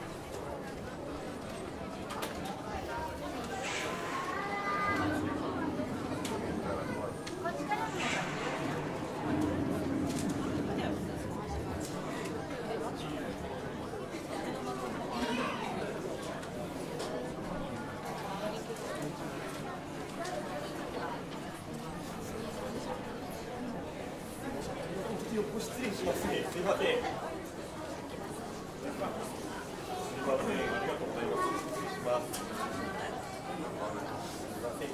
失礼しますね。すみません。すみません。ありがとうございます。失礼します。すみません。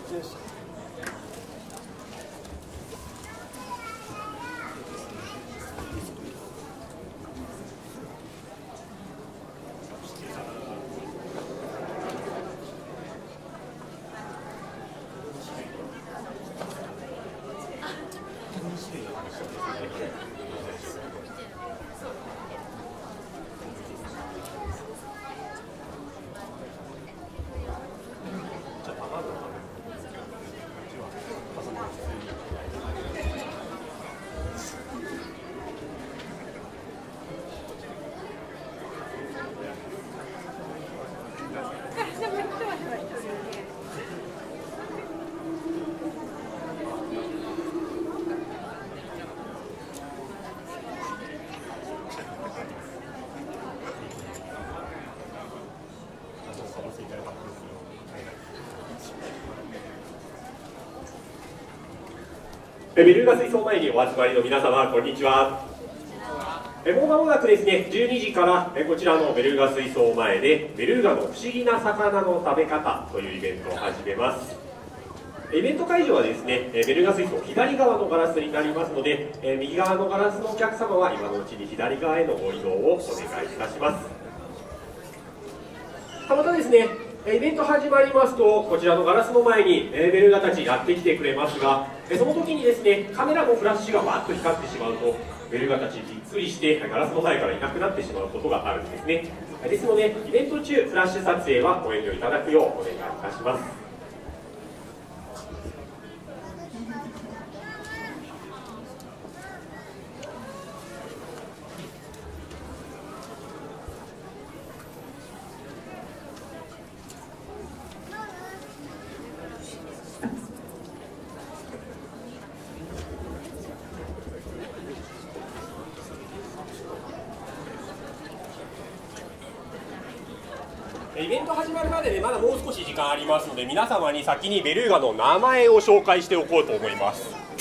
ベルーガ水槽前にお集まりの皆様、こんにちは。もう間もなくですね、12時からこちらのベルーガ水槽前でベルーガの不思議な魚の食べ方というイベントを始めます。イベント会場はですね、ベルーガ水槽左側のガラスになりますので、右側のガラスのお客様は今のうちに左側へのご移動をお願いいたします。またですね、イベント始まりますと、こちらのガラスの前にベルーガたちやってきてくれますが、その時にですね、カメラのフラッシュがわっと光ってしまうと、ベルーガたちびっくりしてガラスの前からいなくなってしまうことがあるんですね。ですので、イベント中フラッシュ撮影はご遠慮いただくようお願いいたします。イベント始まるまでね、まだもう少し時間ありますので、皆様に先にベルーガの名前を紹介しておこうと思います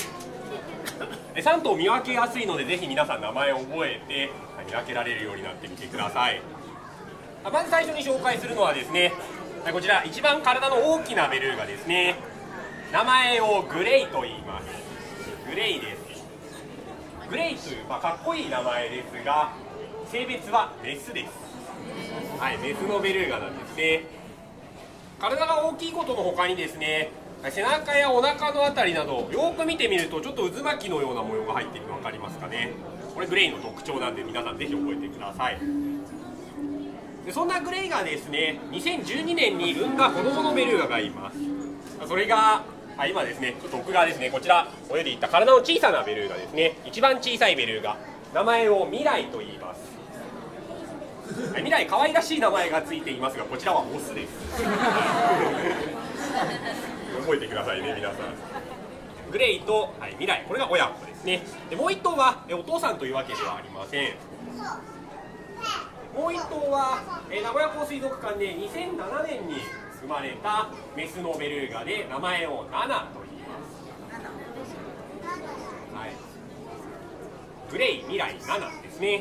。3頭見分けやすいので、ぜひ皆さん名前を覚えて見分けられるようになってみてください。まず最初に紹介するのはですね、こちら一番体の大きなベルーガですね。名前をグレイと言います。グレイです。グレイという、かっこいい名前ですが、性別はメスです。はい、メスのベルーガなんですね。体が大きいことの他にですね、背中やお腹のあたりなどよく見てみるとちょっと渦巻きのような模様が入っているの分かりますかね。これグレイの特徴なんで皆さんぜひ覚えてください。でそんなグレイがですね、2012年に産んだ子供のベルーガがいます。それが今ですね、ちょっと奥側ですね、こちら泳いでいった体の小さなベルーガですね。一番小さいベルーガ、名前を未来と言います。未来、可愛らしい名前がついていますが、こちらはオスです覚えてくださいね皆さん。グレイと、未来、これが親子ですね。でもう1頭はお父さんというわけではありません。もう1頭は名古屋港水族館で2007年に生まれたメスのベルーガで、名前をナナと言います。グレイ、未来、ナナですね。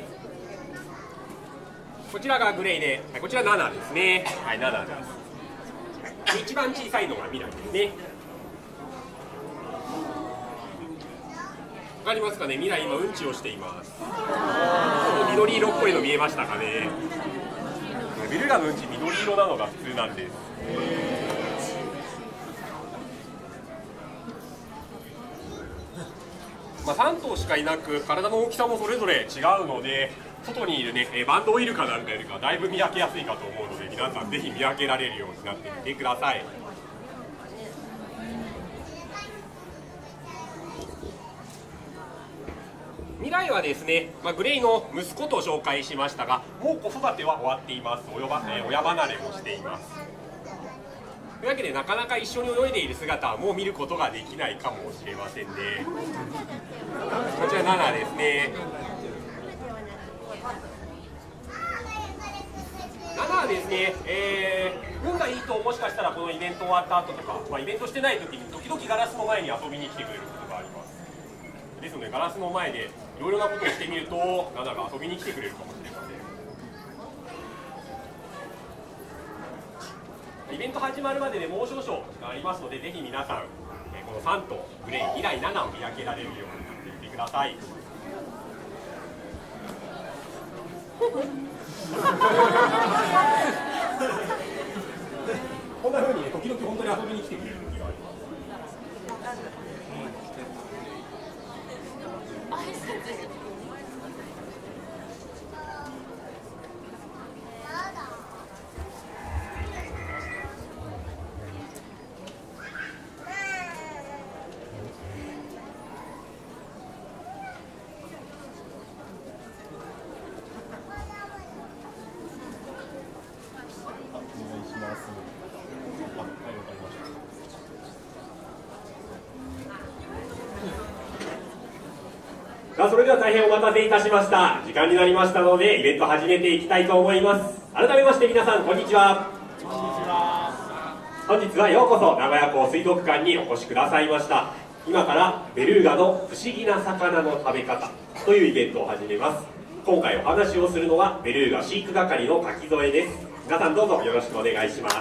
こちらがグレイで、こちらナナですね。ナナです。一番小さいのが未来ですね。わかりますかね、未来今うんちをしています。緑色っぽいの見えましたかね。ベルーガのうんち緑色なのが普通なんです。3頭しかいなく、体の大きさもそれぞれ違うので、外にいるね、バンドウイルカなんかよりかだいぶ見分けやすいかと思うので、皆さんぜひ見分けられるようになってみてください。 未来はですね、グレイの息子と紹介しましたが、もう子育ては終わっています。親離れもしています。というわけで、なかなか一緒に泳いでいる姿はもう見ることができないかもしれませんね。こちらナナですね。ナナはですね、運がいいともしかしたらこのイベント終わった後とか、イベントしてない時に時々ガラスの前に遊びに来てくれることがあります。ですので、ガラスの前でいろいろなことをしてみると、ナナが遊びに来てくれるかもしれません。イベント始まるまででもう少々時間ありますので、ぜひ皆さん、この3頭グレイ、未来、ナナを見分けられるようになっていてください。こんな風にね、時々本当に遊びに来てくれる時があります。それでは大変お待たせいたしました。時間になりましたので、イベント始めていきたいと思います。改めまして皆さん、こんにちは。本日はようこそ名古屋港水族館にお越しくださいました。今からベルーガの不思議な魚の食べ方というイベントを始めます。今回お話をするのはベルーガ飼育係の柿添です。皆さんどうぞよろしくお願いします。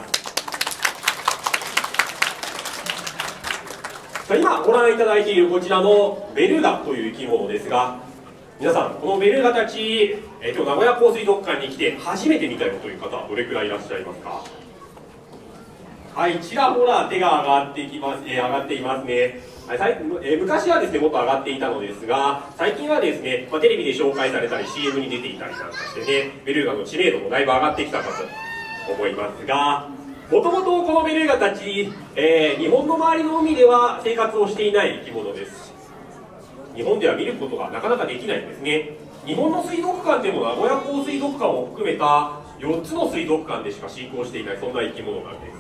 今ご覧いただいているこちらのベルーガという生き物ですが、皆さんこのベルーガたち、今日名古屋港水族館に来て初めて見たよという方はどれくらいいらっしゃいますか？はい、ちらほら手が上がっていますね。昔はですねもっと上がっていたのですが、最近はですね、テレビで紹介されたり CM に出ていたりなんかしてね、ベルーガの知名度もだいぶ上がってきたかと思いますが、もともとこのベルーガたち、日本の周りの海では生活をしていない生き物です。日本では見ることがなかなかできないんですね。日本の水族館でも名古屋港水族館を含めた4つの水族館でしか飼育をしていない、そんな生き物なんです。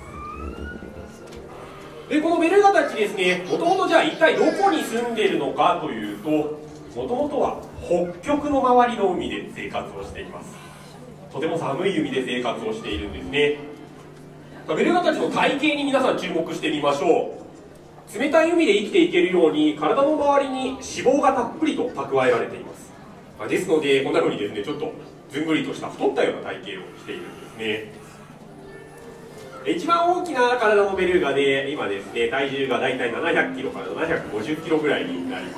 で、このベルーガたちですね、もともとじゃあ一体どこに住んでいるのかというと、もともとは北極の周りの海で生活をしています。とても寒い海で生活をしているんですね。ベルーガたちの体型に皆さん注目してみましょう。冷たい海で生きていけるように体の周りに脂肪がたっぷりと蓄えられています。ですのでこんな風にですね、ちょっとずんぐりとした太ったような体型をしているんですね。一番大きな体のベルーガで今ですね、体重がだいたい700キロから750キロぐらいになります。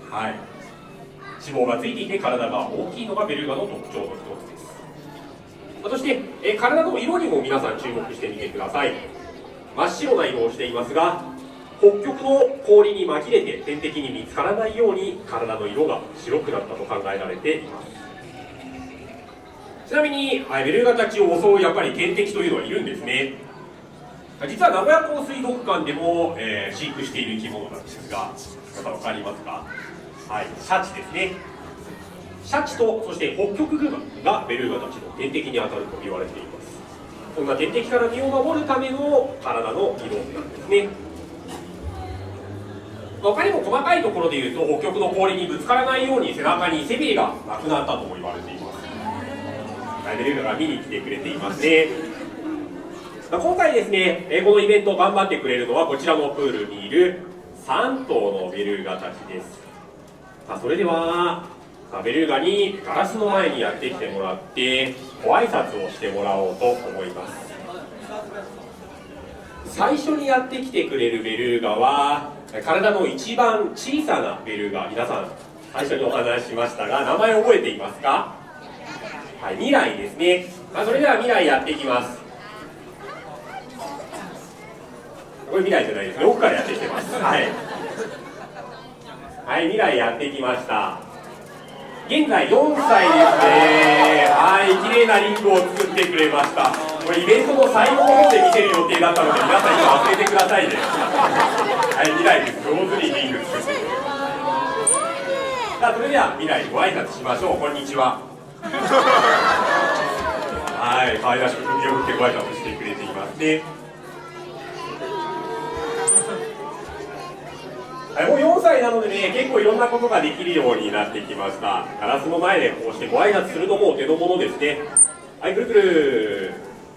はい、脂肪がついていて体が大きいのがベルーガの特徴の一つです。そして、体の色にも皆さん注目してみてください。真っ白な色をしていますが、北極の氷に紛れて天敵に見つからないように体の色が白くなったと考えられています。ちなみにベルーガたちを襲うやっぱり天敵というのはいるんですね。実は名古屋港水族館でも、飼育している生き物なんですが、皆さん分かりますか？はい、シャチですね。シャチとそして北極熊がベルーガたちの天敵に当たると言われています。そんな天敵から身を守るための体の色なんですね。他にも細かいところでいうと、北極の氷にぶつからないように背中に背びれがなくなったとも言われています。ベルーガが見に来てくれていますね。今回ですね、このイベントを頑張ってくれるのはこちらのプールにいる3頭のベルーガたちです。それではベルーガにガラスの前にやってきてもらってご挨拶をしてもらおうと思います。最初にやってきてくれるベルーガは体の一番小さなベルーガ、皆さん最初にお話ししましたが名前覚えていますか？はい、未来ですね。それでは未来やっていきます。これ未来じゃないですね、奥からやってきてます。はい、はい、未来やっていきました。現在4歳ですね。はい、綺麗なリングを作ってくれました。これイベントの最後の方で見せる予定だったので皆さん今忘れてくださいね。はい、未来です。上手にリング作ってくれます。 さあそれでは未来にご挨拶しましょう。こんにちは。はい、可愛らしく首を振ってご挨拶してくれていますね。はい、もう4歳なのでね、結構いろんなことができるようになってきました。ガラスの前でこうしてご挨拶するのも手の物ですね。はい、くるくる。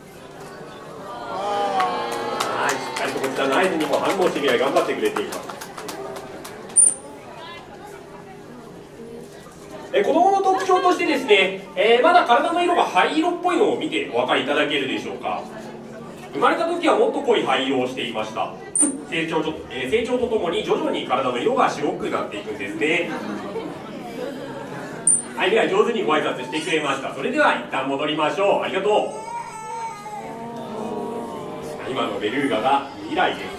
はい、しっかりとこちらの合図にも反応して未来頑張ってくれています。子供の特徴としてですね、まだ体の色が灰色っぽいのを見てお分かりいただけるでしょうか。生まれた時はもっと濃い灰色をしていました。成長とともに徐々に体の色が白くなっていくんですね。はい、では上手にご挨拶してくれました。それでは一旦戻りましょう。ありがとう。今のベルーガが未来です。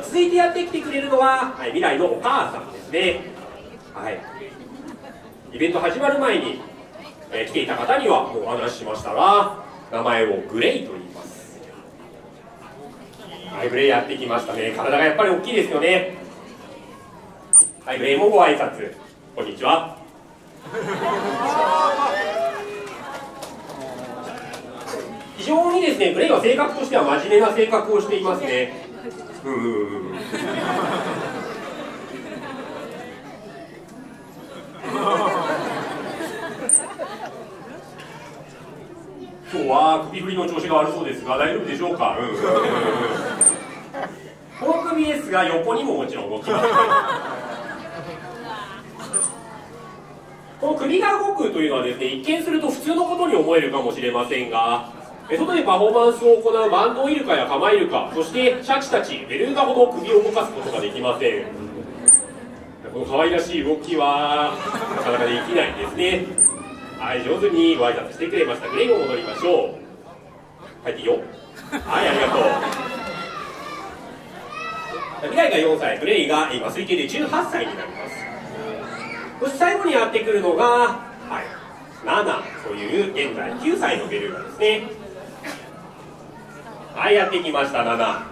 続いてやってきてくれるのは、はい、未来のお母さんですね。はい、イベント始まる前に、来ていた方にはもうお話ししましたが、名前をグレイと言います。はい、グレイやってきましたね。体がやっぱり大きいですよね。はい、グレイもご挨拶。こんにちは。非常にですね、グレイは性格としては真面目な性格をしていますね。今日は首振りの調子が悪そうですが大丈夫でしょうか。この首ですが横にももちろん動きます。この首が動くというのはですね、一見すると普通のことに思えるかもしれませんが、外でパフォーマンスを行うバンドウイルカやカマイルカ、そしてシャチたちベルーガほど首を動かすことができません。この可愛らしい動きはなかなかできないですね。はい、上手にご挨拶してくれました。グレイも戻りましょう。入っていいよ。はい、ありがとう。未来が4歳、グレイが今推計で18歳になります。そして最後にやってくるのが、はい、ナナという現在9歳のベルーガですね。はい、やってきましたナナ。はい、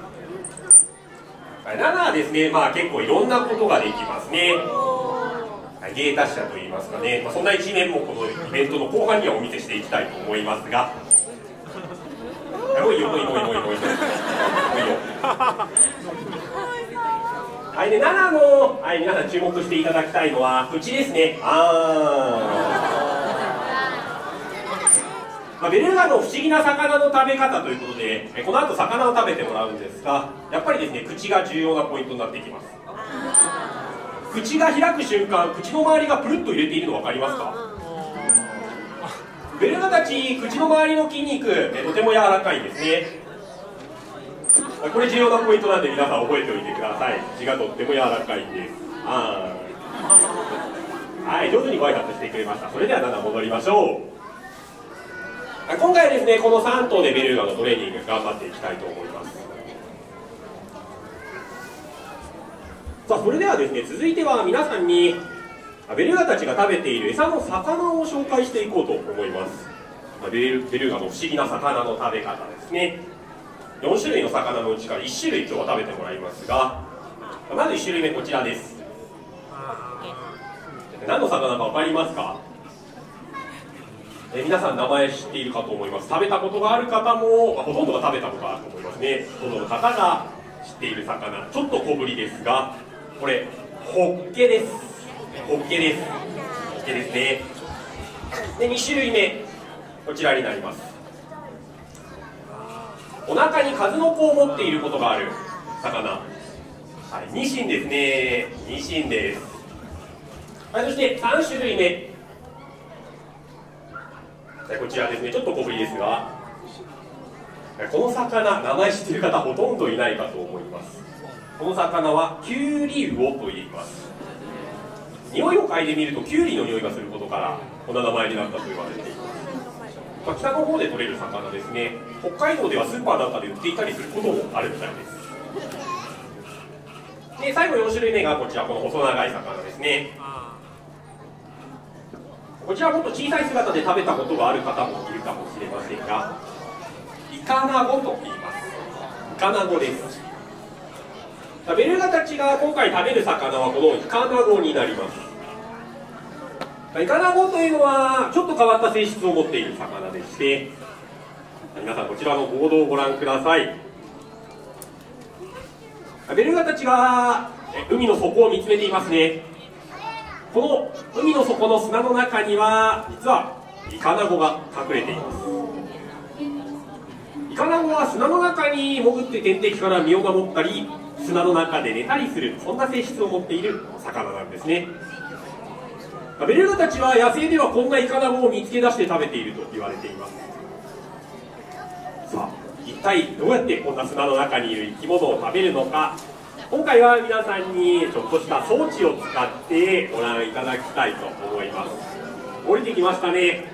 ナナはですね、まあ結構いろんなことができますね。芸達者といいますかね、そんな一面もこのイベントの後半にはお見せしていきたいと思いますが、もういいよもういいよもういいよもういいよもういいよ。はい、で7の、はい、皆さん注目していただきたいのは口ですね。ベルーガの不思議な魚の食べ方ということで、この後魚を食べてもらうんですが、やっぱりですね、口が重要なポイントになってきます。口が開く瞬間、口の周りがプルッと入れているの分かりますか。ベルーガたち、口の周りの筋肉、とても柔らかいんですね。これ重要なポイントなんで皆さん覚えておいてください。口がとっても柔らかいんです。はい、上手にご挨拶してくれました。それでは7戻りましょう。今回はですね、この3頭でベルーガのトレーニング頑張っていきたいと思います。さあ、それではですね、続いては皆さんにベルーガたちが食べている餌の魚を紹介していこうと思います。ベルーガの不思議な魚の食べ方ですね。4種類の魚のうちから1種類今日は食べてもらいますが、まず1種類目こちらです。何の魚か分かりますか。皆さん名前知っているかと思います。食べたことがある方も、ほとんどが食べたことがあると思いますね。ほとんどの方が知っている魚、ちょっと小ぶりですが、これホッケです。ホッケです。ホッケですね。で2種類目こちらになります。お腹に数の子を持っていることがある魚、はい、ニシンですね。ニシンです。はい、そして3種類目、こちらですね。ちょっと小ぶりですが、この魚名前知っている方ほとんどいないかと思います。この魚はキュウリウオと言います。匂いを嗅いでみるとキュウリの匂いがすることからこんな名前になったと言われています。北の方で取れる魚ですね。北海道ではスーパーなんかで売っていたりすることもあるみたいです。で最後4種類目がこちら、この細長い魚ですね。こちらもっと小さい姿で食べたことがある方もいるかもしれませんが、イカナゴと言います。イカナゴです。ベルーガたちが今回食べる魚はこのイカナゴになります。 イカナゴというのはちょっと変わった性質を持っている魚でして、皆さんこちらのボードをご覧ください。ベルーガたちが海の底を見つめていますね。この海の底の砂の中には実はイカナゴが隠れています。イカナゴは砂の中に潜って天敵から身を守ったり砂の中で寝たりする、そんな性質を持っている魚なんですね。ベルーガたちは野生ではこんなイカナゴを見つけ出して食べていると言われています。さあ、一体どうやってこんな砂の中にいる生き物を食べるのか、今回は皆さんにちょっとした装置を使ってご覧いただきたいと思います。降りてきましたね。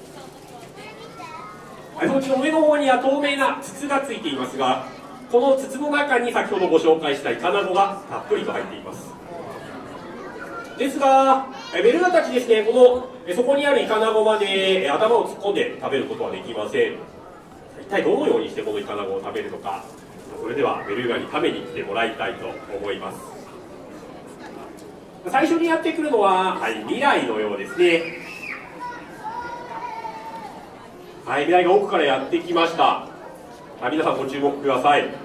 装置の上の方には透明な筒がついていますが、この筒の中に先ほどご紹介したイカナゴがたっぷりと入っています。ですが、ベルーガたちですね、このそこにあるイカナゴまで頭を突っ込んで食べることはできません。一体どのようにしてこのイカナゴを食べるのか、それではベルーガに食べに来てもらいたいと思います。最初にやってくるのは、未来のようですね。未来が奥からやってきました。皆さんご注目ください。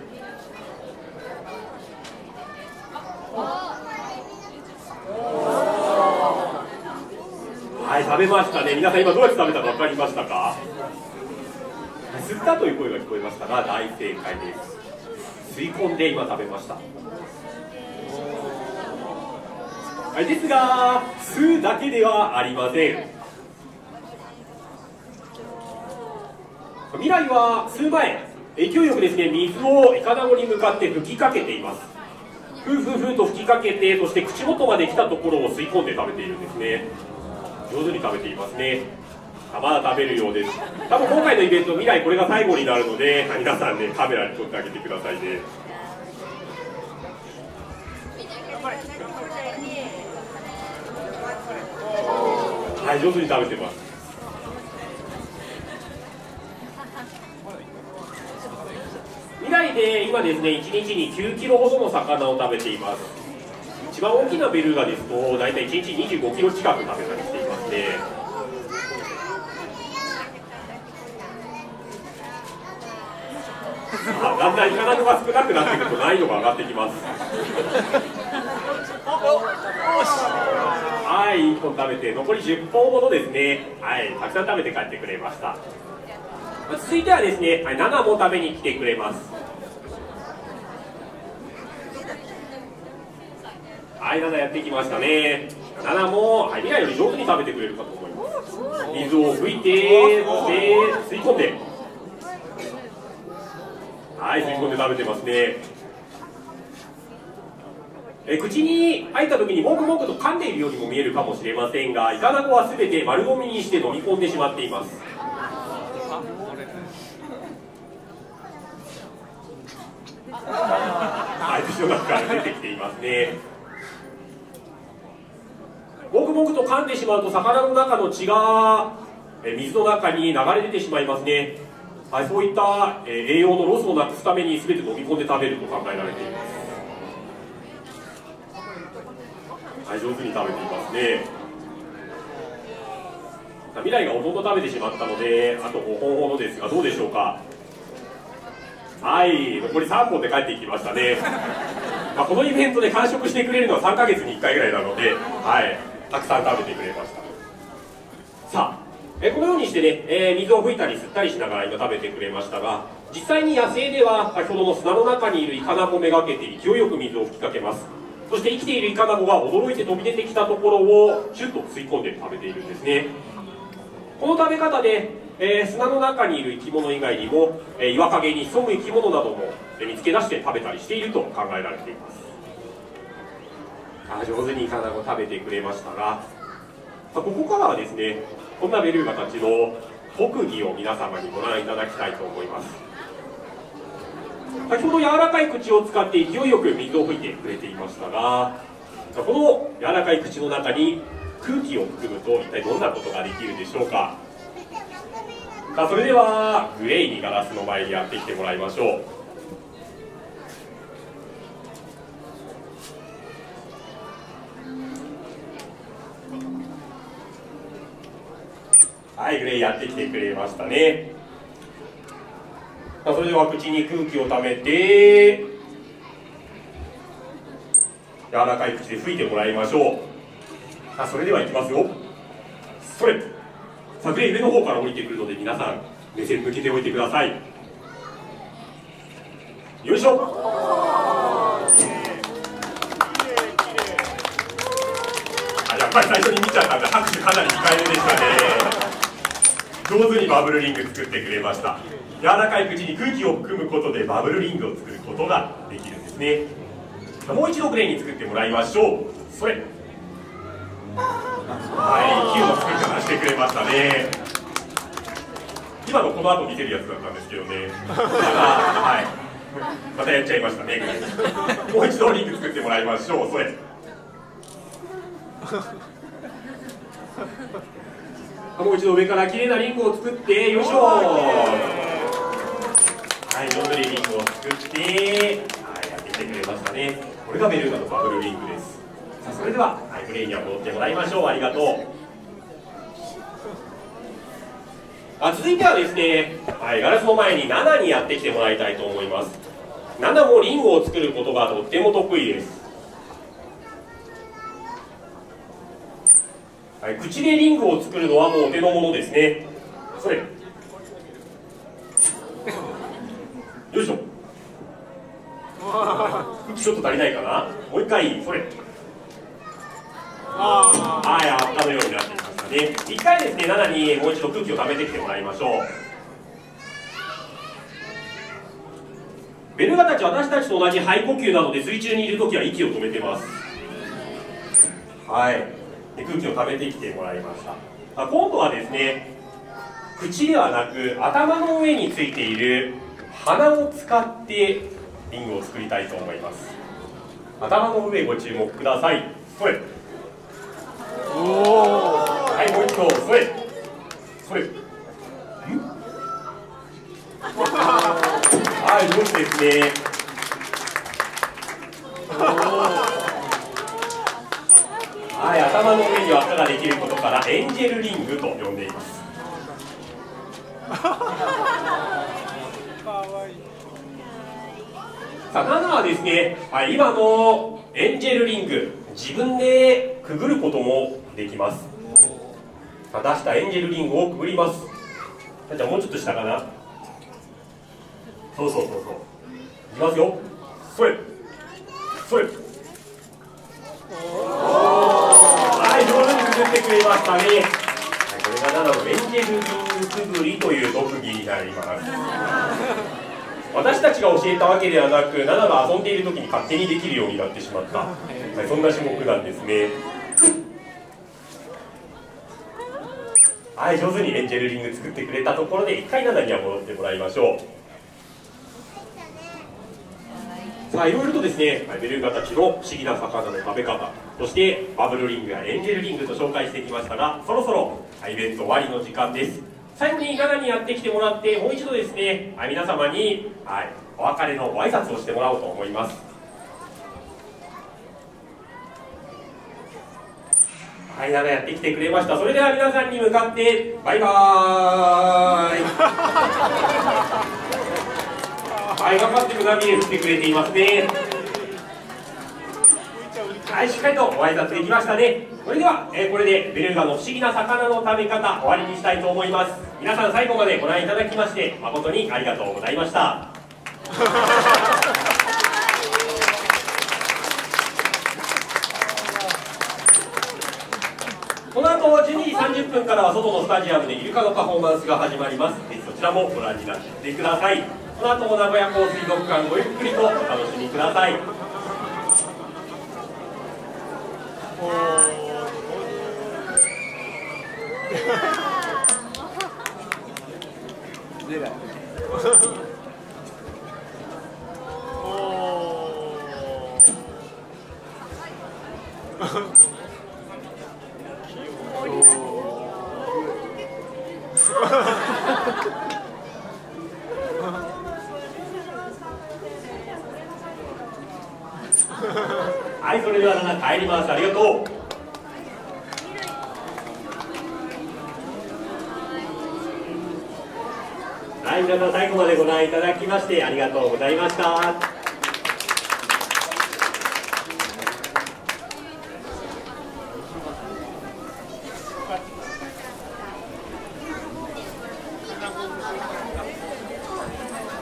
食べましたね。皆さん今どうやって食べたか分かりましたか？吸ったという声が聞こえましたが大正解です。吸い込んで今食べました。ですが吸うだけではありません。未来は吸う前、勢いよくですね、水をイカナゴに向かって吹きかけています。ふうふうふうと吹きかけて、そして口元まで来たところを吸い込んで食べているんですね。上手に食べていますね。まだ食べるようです。多分今回のイベント、未来これが最後になるので、皆さんね、カメラに撮ってあげてくださいね。上手に食べてます。未来で今ですね、1日に9キロほどの魚を食べています。一番大きなベルーガですと大体1日25キロ近く食べたりしていますね。だんだんイカナゴが少なくなってくると難易度が上がってきます。1本食べて残り10本ほどですね。たくさん食べて帰ってくれました。続いてはですね、7も食べに来てくれます。7やってきましたね。7も、未来より上手に食べてくれるかと思います。水を吹いて、そして吸い込んで、吸い込んで食べてますね。口に入った時にもくもくと噛んでいるようにも見えるかもしれませんが、イカナゴは全て丸飲みにして飲み込んでしまっています。口の中から出てきていますね。もくもくと噛んでしまうと魚の中の血が水の中に流れ出てしまいますね。そういった栄養のロスをなくすために全て飲み込んで食べると考えられています。上手に食べていますね。未来がほとんど食べてしまったのであと5本ほどですが、どうでしょうか。残り3本で帰っていきましたね。このイベントで完食してくれるのは3ヶ月に1回ぐらいなので、たくさん食べてくれました。さあ、このようにしてね、水を吹いたり吸ったりしながら今食べてくれましたが、実際に野生では先ほどの砂の中にいるイカナゴめがけて勢いよく水を吹きかけます。そして生きているイカナゴが驚いて飛び出てきたところをシュッと吸い込んで食べているんですね。この食べ方で、砂の中にいる生き物以外にも、岩陰に潜む生き物なども見つけ出して食べたりしていると考えられています。上手にイカナゴ食べてくれましたが、ここからはですね、こんなベルーガたちの特技を皆様にご覧いただきたいと思います。先ほど柔らかい口を使って勢いよく水を吹いてくれていましたが、この柔らかい口の中に空気を含むと一体どんなことができるでしょうか。それではグレイにガラスの前にやってきてもらいましょう。 はい、グレイやってきてくれましたね。それでは口に空気をためて柔らかい口で吹いてもらいましょう。それではいきますよ。それグレイ上の方から降りてくるので皆さん目線向けておいてください。よいしょ。やっぱり最初に見ちゃったんで拍手かなり控えめでしたね。上手にバブルリング作ってくれました。柔らかい口に空気を含むことでバブルリングを作ることができるんですね。もう一度グレイに作ってもらいましょう。それはい、キューの作り方してくれましたね。今のこの後見せるやつだったんですけどね。はい、またやっちゃいましたね。もう一度リング作ってもらいましょう。それもう一度上から綺麗なリングを作って、よいしょ。はい、上手にリングを作って、はい、やってきてくれましたね。これがベルーガのバブルリングです。それでは、はい、グレイには戻ってもらいましょう。ありがとう。続いてはですね、はい、ガラスの前にナナにやってきてもらいたいと思います。ナナもリングを作ることがとっても得意です。はい、口でリングを作るのはもうお手の物ですね。それよいしょ。ちょっと足りないかな。もう一回。それはい、あったのようになってきましたね。一回ですね、7にもう一度空気をためてきてもらいましょう。ベルガたち、私たちと同じ肺呼吸なので水中にいるときは息を止めてます。はい、で空気をためてきてもらいました。今度はですね、口ではなく頭の上についている鼻を使ってリングを作りたいと思います。頭の上ご注目ください。それはい、もう一度。それはい、上手ですね。はい、頭の上に輪っかができることからエンジェルリングと呼んでいます。さあ、ナナはですね、はい、今のエンジェルリング、自分でくぐることもできます。出したエンジェルリングをくぐります。じゃあもうちょっと下かな。そういきますよ。それはい、上手にくぐってくれましたね。これがナナのエンジェルリングくぐりという特技になります。私たちが教えたわけではなく、ナナが遊んでいる時に勝手にできるようになってしまった、はい、そんな種目なんですね。はい、上手にエンジェルリング作ってくれたところで、一回ナナには戻ってもらいましょう。さあ、いろいろとですね、ベルーガたちの不思議な魚の食べ方、そしてバブルリングやエンジェルリングと紹介してきましたが、そろそろイベント終わりの時間です。最後にナナにやってきてもらって、もう一度ですね、皆様に、お別れのご挨拶をしてもらおうと思います。はい、ナナやってきてくれました。それでは皆さんに向かってバイバーイはい、頑張って胸びれ振ってくれていますね。はい、しっかりとご挨拶できましたね。それでは、これでベルーガの不思議な魚の食べ方終わりにしたいと思います。皆さん最後までご覧いただきまして誠にありがとうございました。この後12時30分からは外のスタジアムでイルカのパフォーマンスが始まります。ぜひそちらもご覧になってください。この後も名古屋港水族館ごゆっくりとお楽しみください。はい、それではナナ帰ります。ありがとう。 はい、皆さん最後までご覧いただきましてありがとうございました。